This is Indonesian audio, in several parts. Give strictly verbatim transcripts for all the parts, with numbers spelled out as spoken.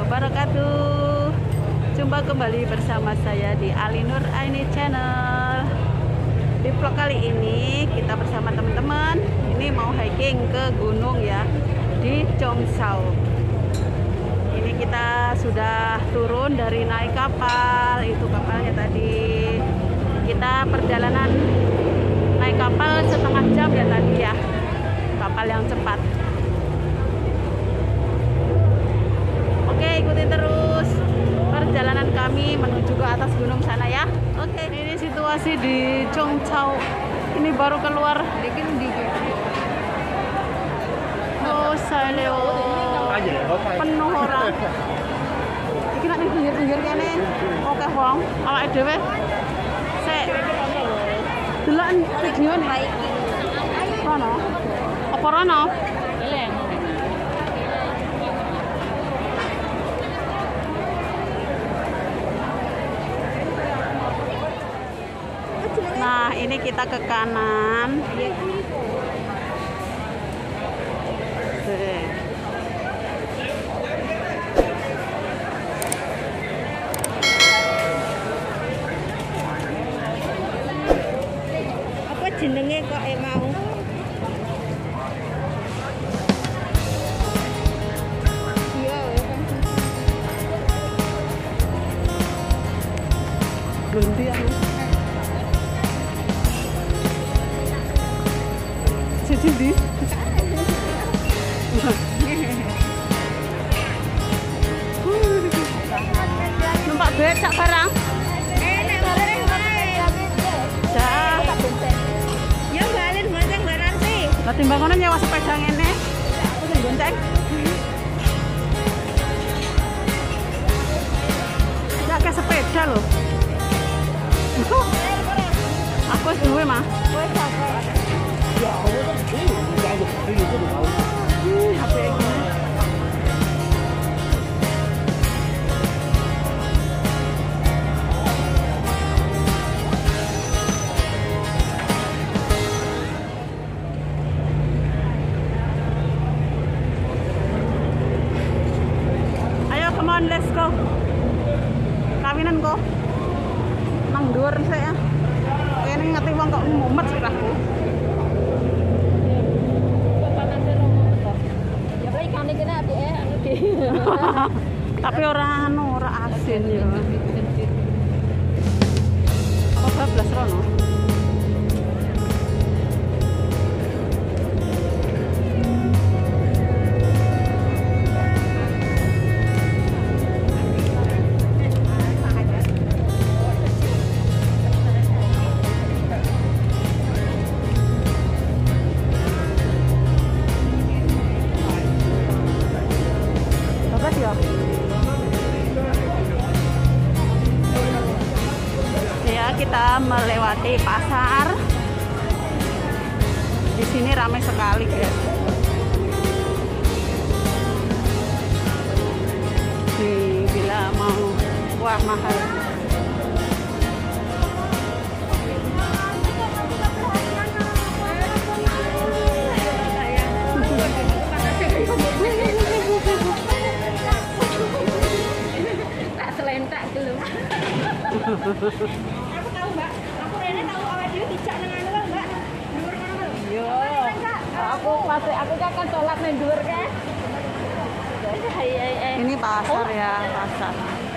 wabarakatuh. Jumpa kembali bersama saya di Ali Nur Aini Channel. Di vlog kali ini kita bersama teman-teman ini mau hiking ke gunung ya, di Cheongshao. Ini kita sudah turun dari naik kapal, itu kapalnya tadi. Kita perjalanan naik kapal setengah jam ya tadi ya, kapal yang cepat. Oke, ikuti terus perjalanan kami menuju ke atas gunung sana ya. Oke, ini situasi di Cheongshao. Ini baru keluar dikit dikit. Oh, saya penuh orang. Iki nek pinggir-pinggir kene oke wong, awake dhewe. Sik. Delok video nih. Rono. Apa rono? Nah, ini kita ke kanan. Apa jenenge kok e mau? Iya, Ganti aku. Jadi di numpak becak barang. Enak bareng wae. Dah. Ya balen bonceng berarti. Lah timbangannya nyewa sepeda ngene. Aku sing gonceng. Ya ke sepeda loh. Aku wis duwe mah. Wes apa? Hmm, H P ini. Ayo, come on, let's go. Kawinan kok. Nang dhuwur sik ya. Kene ngati wong kok mumet sirahku. Tapi orang anu ora asin ya. Kok bablas rono? Ya, kita melewati pasar. Di sini ramai sekali, guys. Nih, bila mau, wah mahal. Tak selentak dulu. Aku tahu, Mbak. Aku rene tahu awake dhewe dijak nang anu, Mbak. Dhuwur kono lho. Yo. Aku pasti aku kan sholat nang dhuwur kan. Ini pasar ya, pasar.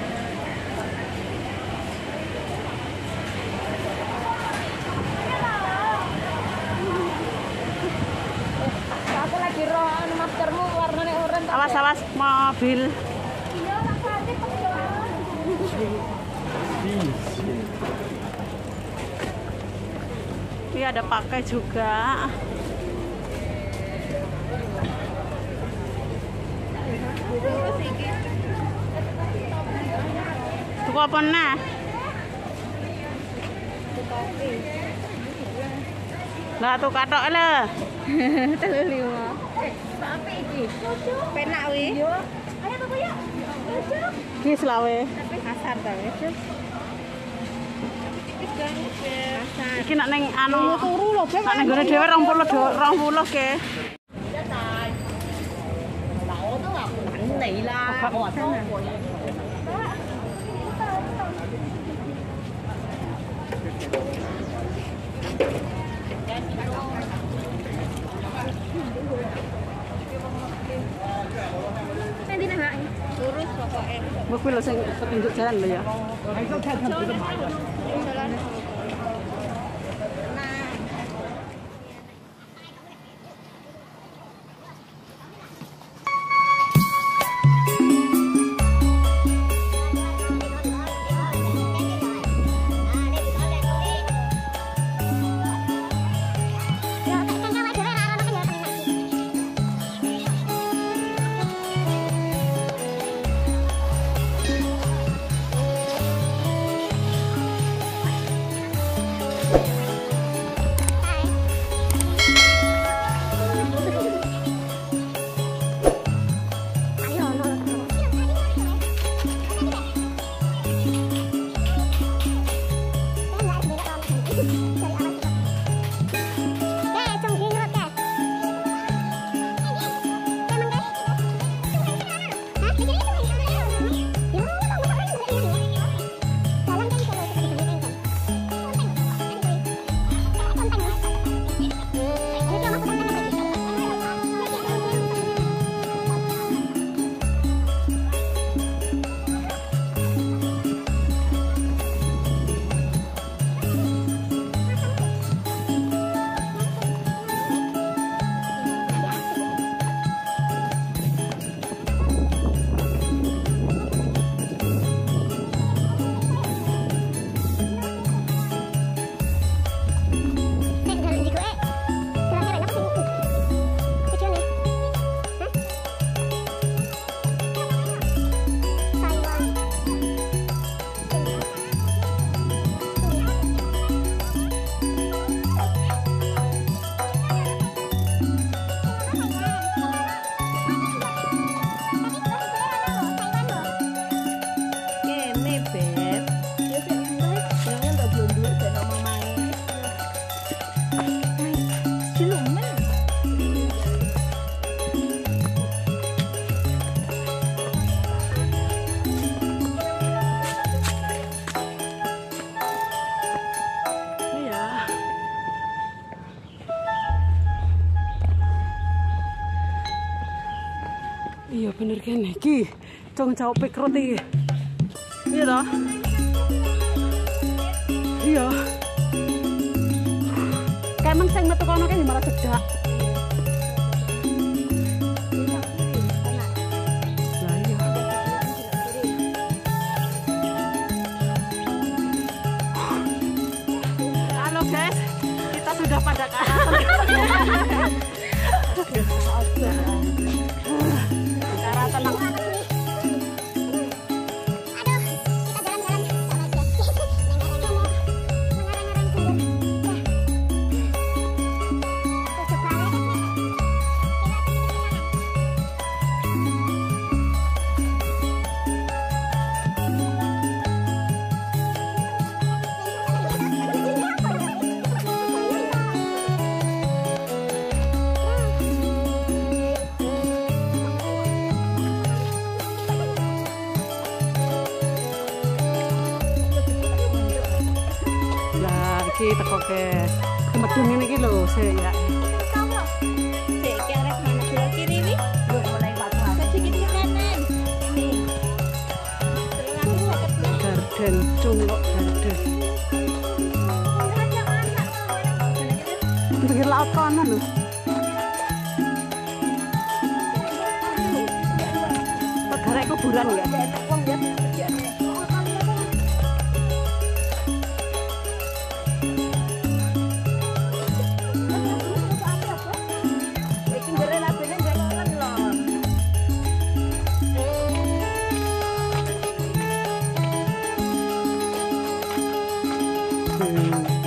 Aku lagi ro anu maskermu warnane oranye. Awas awas mobil. Iya, tak pasti penjualan. Ini ada pakai juga. Tuku apa nih? Lah tuh katok le. Telu lima. Eh, apa iki? Penak wi. Iya. Ayo tuku yuk. Ki selawe. Tapi kasar ta wis. Iki nak neng anu turu lho, Beb. nak neng gone dhewe rong puluh rong puluh ke. Laos tuh aku nắn nỉ la. Nanti nang lurus pokoknya. Mbok kuwi lho sing petunjuk jalan lho ya. Jalan. Iya bener kene iki. Cong jauh pikrut iki. Iya toh? Iya. Kayak men sing metu kono kan malah cedak. Lah iya. Halo guys, kita sudah pada karatan. Tenang. Iki teko ke tempat dungin iki lho, sik ya. Sik ki arek mana belok kiri wi? Lho mulai batu. Sedikit ke kanan. Ini. Garden Cungkok Garden. Pinggir laut kono lho. Negara kuburan ya. Hmm.